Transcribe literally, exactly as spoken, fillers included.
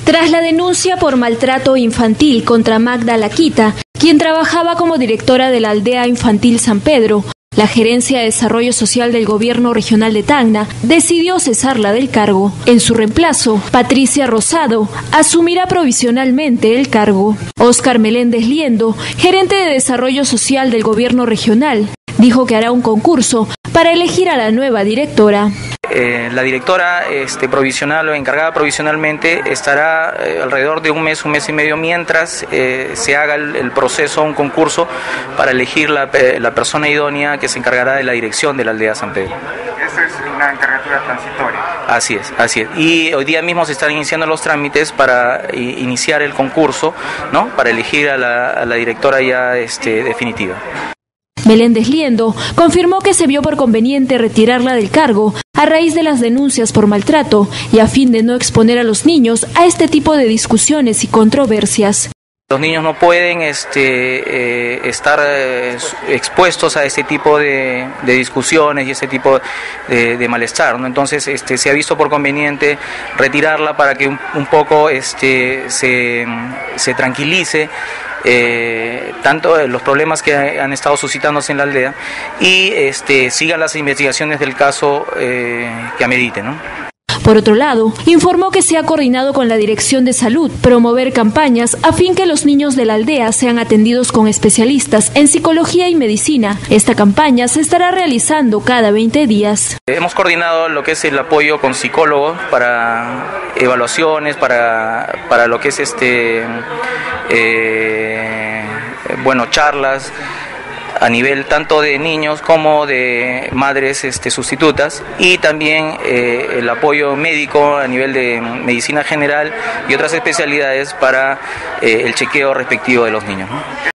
Tras la denuncia por maltrato infantil contra Magda Laquita, quien trabajaba como directora de la aldea infantil San Pedro, la Gerencia de Desarrollo Social del Gobierno Regional de Tacna decidió cesarla del cargo. En su reemplazo, Patricia Rosado asumirá provisionalmente el cargo. Óscar Meléndez Liendo, gerente de Desarrollo Social del Gobierno Regional, dijo que hará un concurso para elegir a la nueva directora. Eh, la directora este, provisional o encargada provisionalmente estará eh, alrededor de un mes, un mes y medio mientras eh, se haga el, el proceso, un concurso para elegir la, eh, la persona idónea que se encargará de la dirección de la aldea San Pedro. Esa es una encargatura transitoria. Así es, así es. Y hoy día mismo se están iniciando los trámites para i, iniciar el concurso, ¿no? Para elegir a la, a la directora ya este, definitiva. Meléndez Liendo confirmó que se vio por conveniente retirarla del cargo a raíz de las denuncias por maltrato y a fin de no exponer a los niños a este tipo de discusiones y controversias. Los niños no pueden este, eh, estar eh, expuestos a este tipo de, de discusiones y este tipo de, de malestar, ¿no? Entonces este, se ha visto por conveniente retirarla para que un, un poco este, se, se tranquilice eh, tanto los problemas que han estado suscitándose en la aldea y este, sigan las investigaciones del caso eh, que ameriten, ¿no? Por otro lado, informó que se ha coordinado con la Dirección de Salud promover campañas a fin que los niños de la aldea sean atendidos con especialistas en psicología y medicina. Esta campaña se estará realizando cada veinte días. Hemos coordinado lo que es el apoyo con psicólogos para evaluaciones, para, para lo que es este, eh, bueno, charlas a nivel tanto de niños como de madres este, sustitutas y también eh, el apoyo médico a nivel de medicina general y otras especialidades para eh, el chequeo respectivo de los niños, ¿no?